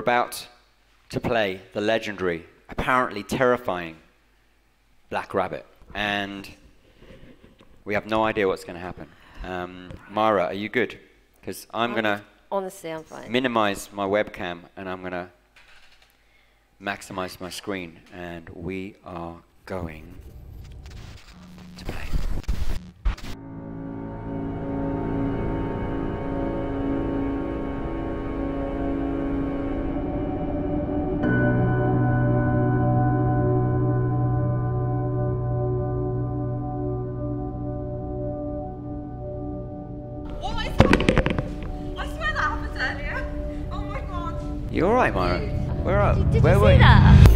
about to play the legendary, apparently terrifying Black Rabbit, and we have no idea what's going to happen. Mara, are you good? Because I'm going to honestly, I'm fine. Minimize my webcam, and I'm going to maximize my screen, and we are going to play. You alright, Mara? Did you Where were see you? that?